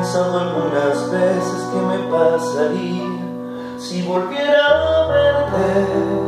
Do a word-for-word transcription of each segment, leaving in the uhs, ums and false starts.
pensado algunas veces qué me pasaría si volviera a verte,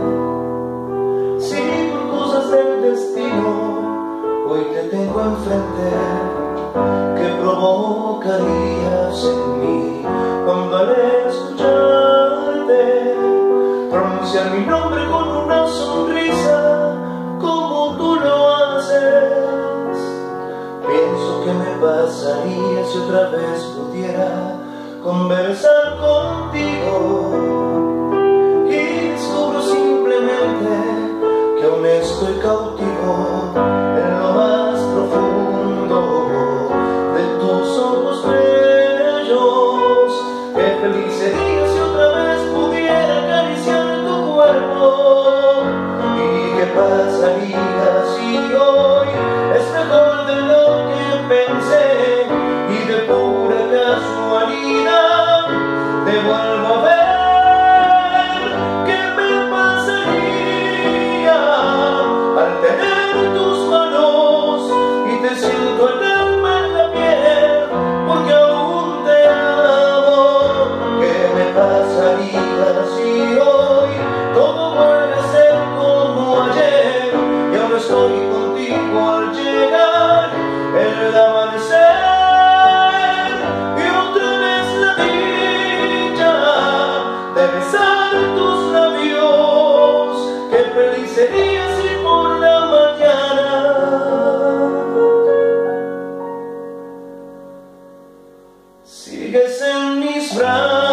si por cosas del destino hoy te tengo enfrente. ¿Qué provocarías en mí cuando al escucharte pronunciar mi nombre con una sonrisa como tú lo haces? Pienso que me pasaría si otra vez pudiera conversar contigo, y descubro simplemente que aún estoy cautivo en lo más profundo de tus ojos bellos. Qué feliz sería si otra vez pudiera acariciar tu cuerpo. ¿Y qué pasaría si hoy es mejor de lo que pensé y de pura casualidad te vuelvo a ver? ¿Qué me pasaría al tener tus manos y te siento el alma en la piel porque aún te amo? ¿Qué me pasaría si hoy todo vuelve a ser como ayer y aún estoy contigo al llegar el amanecer? Tus labios, qué feliz sería si por la mañana sigues en mis brazos.